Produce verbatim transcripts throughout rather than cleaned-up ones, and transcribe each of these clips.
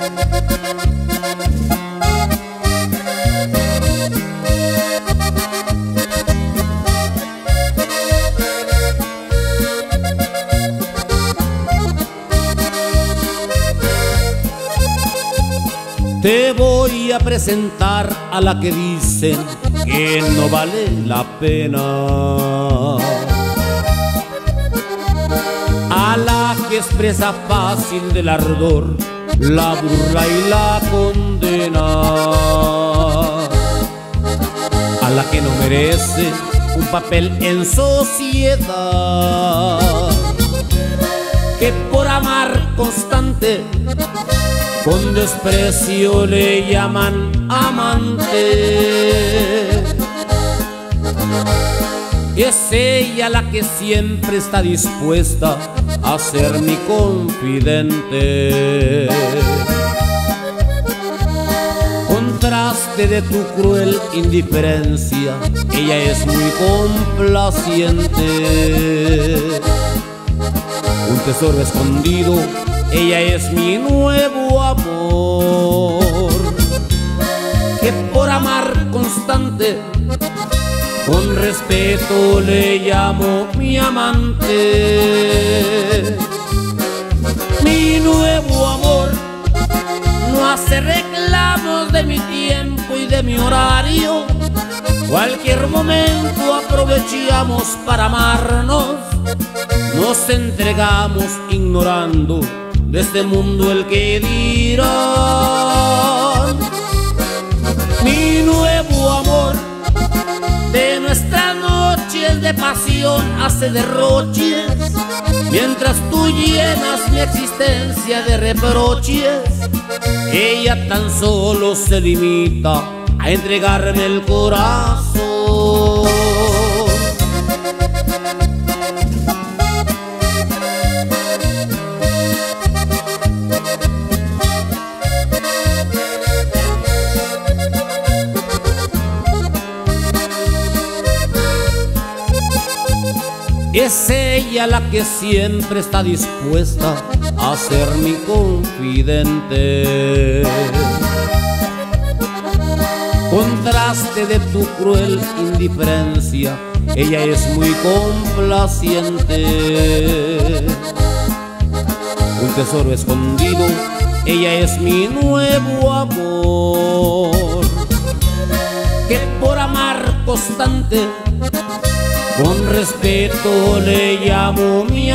Te voy a presentar a la que dicen que no vale la pena, a la que expresa fácil del ardor la burla y la condena, a la que no merece un papel en sociedad, que por amar constante con desprecio le llaman amante. Y es ella la que siempre está dispuesta a ser mi confidente. Contraste de tu cruel indiferencia, ella es muy complaciente. Un tesoro escondido, ella es mi nuevo amor, que por amar constante con respeto le llamo mi amante. Mi nuevo amor no hace reclamos de mi tiempo y de mi horario. Cualquier momento aprovechamos para amarnos. Nos entregamos ignorando de este mundo el que dirán. Mi nuevo amor de nuestras noches de pasión hace derroches, mientras tú llenas mi existencia de reproches. Ella tan solo se limita a entregarme el corazón. Es ella la que siempre está dispuesta a ser mi confidente. Contraste de tu cruel indiferencia, ella es muy complaciente. Un tesoro escondido, ella es mi nuevo amor, que por amar constante con respeto le llamo mi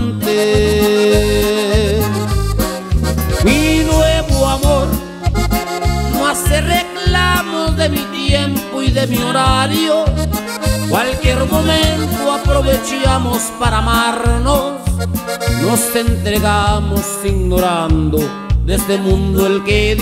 amante. Mi nuevo amor no hace reclamos de mi tiempo y de mi horario. Cualquier momento aprovechamos para amarnos. Nos entregamos ignorando de este mundo el que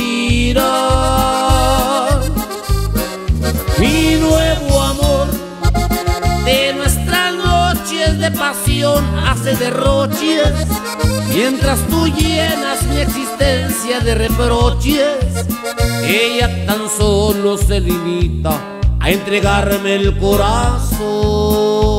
dirá. Mi nuevo amor de nuestras noches de pasión hace derroches, mientras tú llenas mi existencia de reproches. Ella tan solo se limita a entregarme el corazón.